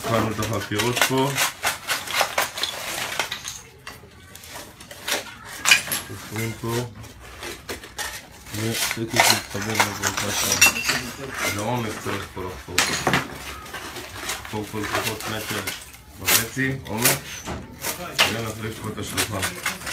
התחלנו את החקירות פה. חופרים פה. ותקף מתחבר לברכת לעומק צריך פה לחפור. לחפור פה לפחות 1.5 מטר עומק. ונחליף פה את השלוחה.